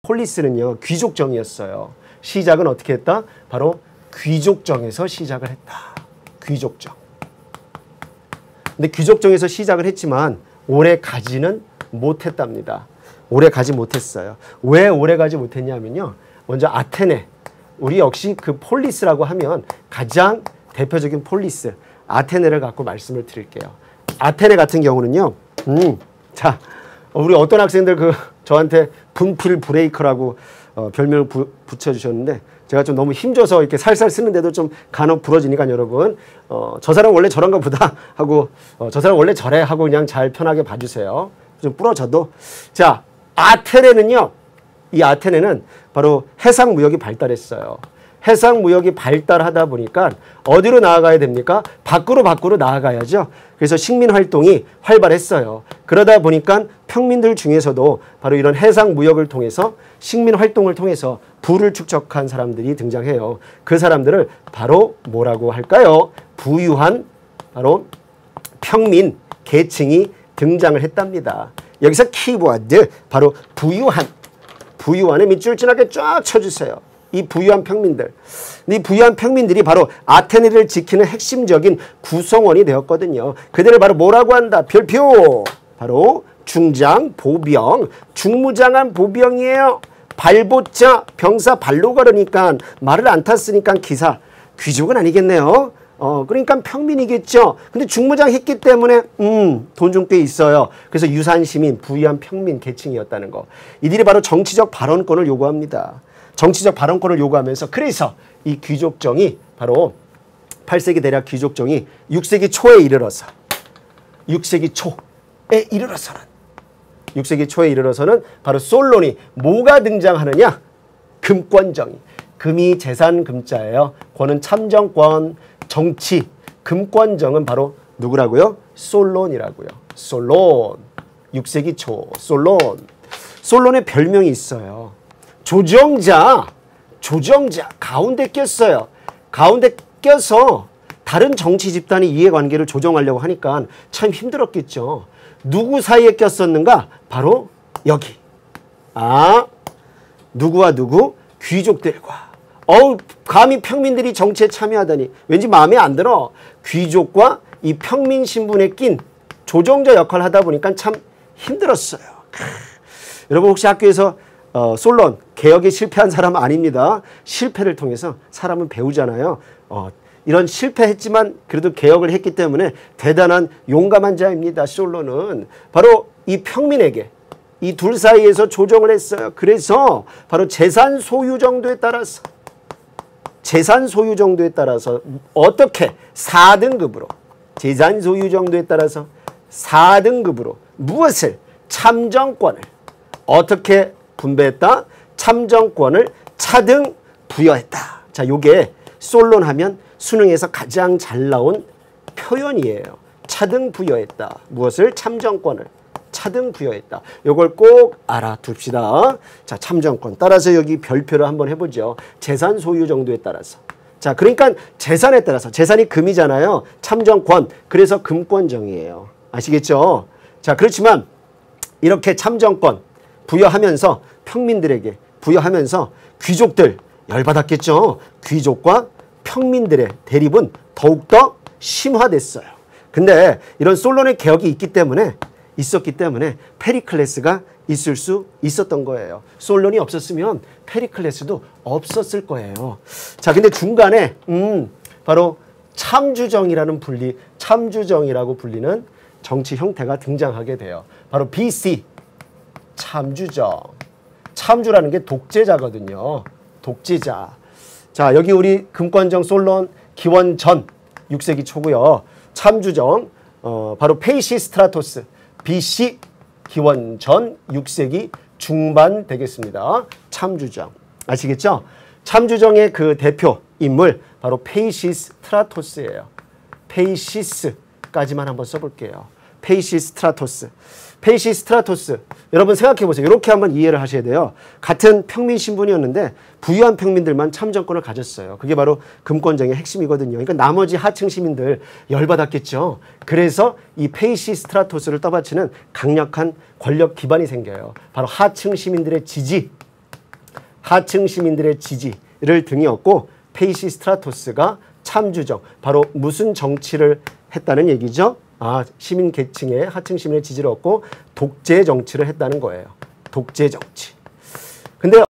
폴리스는요, 귀족정이었어요. 시작은 어떻게 했다? 바로 귀족정에서 시작을 했다. 귀족정. 근데 귀족정에서 시작을 했지만 오래 가지는 못했답니다. 오래 가지 못했어요. 왜 오래 가지 못했냐면요. 먼저 아테네. 우리 역시 그 폴리스라고 하면 가장 대표적인 폴리스, 아테네를 갖고 말씀을 드릴게요. 아테네 같은 경우는요. 자, 우리 어떤 학생들 저한테 분필 브레이커라고 별명을 붙여주셨는데 제가 좀 너무 힘줘서 이렇게 살살 쓰는데도 좀 간혹 부러지니까 여러분 저 사람 원래 저런가 보다 하고 저 사람 원래 저래 하고 그냥 잘 편하게 봐주세요. 좀 부러져도. 자, 아테네는요. 이 아테네는 바로 해상무역이 발달했어요. 해상무역이 발달하다 보니까 어디로 나아가야 됩니까? 밖으로 나아가야죠. 그래서 식민활동이 활발했어요. 그러다 보니까 평민들 중에서도 바로 이런 해상무역을 통해서 식민활동을 통해서 부를 축적한 사람들이 등장해요. 그 사람들을 바로 뭐라고 할까요? 부유한 바로 평민 계층이 등장을 했답니다. 여기서 키워드 바로 부유한의 밑줄 진하게 쫙 쳐주세요. 이 부유한 평민들. 이 부유한 평민들이 바로 아테네를 지키는 핵심적인 구성원이 되었거든요. 그들을 바로 뭐라고 한다? 별표. 바로 중장, 보병, 중무장한 보병이에요. 발보자, 병사 발로 걸으니까 말을 안 탔으니까 기사. 귀족은 아니겠네요. 그러니까 평민이겠죠. 근데 중무장 했기 때문에 돈 좀 꽤 있어요. 그래서 유산 시민, 부유한 평민 계층이었다는 거. 이들이 바로 정치적 발언권을 요구합니다. 정치적 발언권을 요구하면서 그래서 이 귀족정이 바로 8세기 대략 귀족정이 6세기 초에 이르러서 6세기 초에 이르러서는 바로 솔론이 뭐가 등장하느냐? 금권정이. 금이 재산 금자예요. 권은 참정권, 정치. 금권정은 바로 누구라고요? 솔론이라고요. 솔론. 6세기 초 솔론. 솔론의 별명이 있어요. 조정자 가운데 꼈어요. 가운데 껴서 다른 정치 집단의 이해관계를 조정하려고 하니까 참 힘들었겠죠. 누구 사이에 꼈었는가? 바로 여기. 누구와 누구? 귀족들과. 감히 평민들이 정치에 참여하다니 왠지 마음에 안 들어. 귀족과 이 평민 신분에 낀 조정자 역할을 하다 보니까 참 힘들었어요. 여러분 혹시 학교에서 솔론, 개혁에 실패한 사람 아닙니다. 실패를 통해서 사람은 배우잖아요. 이런 실패했지만 그래도 개혁을 했기 때문에 대단한 용감한 자입니다. 솔론은 바로 이 평민에게 이 둘 사이에서 조정을 했어요. 그래서 바로 재산 소유 정도에 따라서 어떻게 4등급으로 재산 소유 정도에 따라서 4등급으로 무엇을? 참정권을 어떻게 분배했다? 참정권을 차등 부여했다. 자, 요게 솔론 하면 수능에서 가장 잘 나온 표현이에요. 차등 부여했다. 무엇을? 참정권을 차등 부여했다. 요걸 꼭 알아둡시다. 자, 참정권. 따라서 여기 별표를 한번 해보죠. 재산 소유 정도에 따라서. 자, 그러니까 재산에 따라서. 재산이 금이잖아요. 참정권. 그래서 금권정이에요. 아시겠죠? 자, 그렇지만 이렇게 참정권 부여하면서 평민들에게 부여하면서 귀족들 열받았겠죠. 귀족과 평민들의 대립은 더욱더 심화됐어요. 근데 이런 솔론의 개혁이 있었기 때문에 페리클레스가 있을 수 있었던 거예요. 솔론이 없었으면 페리클레스도 없었을 거예요. 자, 근데 중간에 바로 참주정이라고 불리는 정치 형태가 등장하게 돼요. 바로 BC 참주정. 참주라는 게 독재자거든요. 독재자. 자, 여기 우리 금권정 솔론 기원전 6세기 초고요. 참주정 바로 페이시스트라토스 BC 기원전 6세기 중반 되겠습니다. 참주정. 아시겠죠? 참주정의 그 대표 인물 바로 페이시스트라토스예요. 페이시스까지만 한번 써볼게요. 페이시스트라토스. 여러분 생각해보세요. 이렇게 한번 이해를 하셔야 돼요. 같은 평민 신분이었는데 부유한 평민들만 참정권을 가졌어요. 그게 바로 금권정의 핵심이거든요. 그러니까 나머지 하층 시민들 열받았겠죠. 그래서 이 페이시스트라토스를 떠받치는 강력한 권력 기반이 생겨요. 바로 하층 시민들의 지지, 하층 시민들의 지지를 등이었고 페이시스트라토스가 참주정, 바로 무슨 정치를 했다는 얘기죠? 시민 계층의 하층 시민의 지지를 얻고 독재 정치를 했다는 거예요. 독재 정치. 근데